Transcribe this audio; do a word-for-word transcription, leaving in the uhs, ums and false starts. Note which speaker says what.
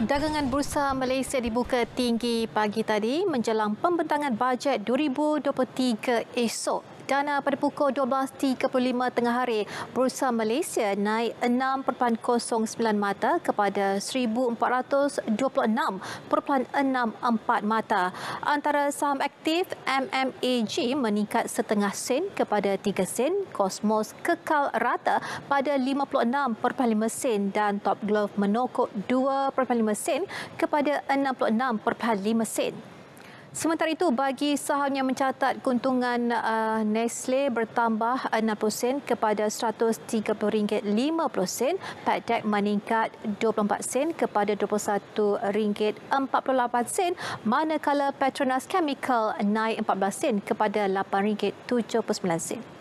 Speaker 1: Dagangan Bursa Malaysia dibuka tinggi pagi tadi menjelang pembentangan bajet dua ribu dua puluh tiga esok. Dana pada pukul dua belas tiga puluh lima tengah hari, Bursa Malaysia naik enam perpuluhan kosong sembilan mata kepada seribu empat ratus dua puluh enam perpuluhan enam empat mata. Antara saham aktif, M M A G meningkat setengah sen kepada tiga sen, Cosmos kekal rata pada lima puluh enam perpuluhan lima sen dan Top Glove menokok dua perpuluhan lima sen kepada enam puluh enam perpuluhan lima sen. Sementara itu, bagi saham yang mencatat keuntungan, uh, Nestle bertambah enam puluh sen kepada seratus tiga puluh ringgit lima puluh sen, Patek meningkat dua puluh empat sen kepada dua puluh satu ringgit empat puluh lapan sen, manakala Petronas Chemical naik empat belas sen kepada lapan ringgit tujuh puluh sembilan sen.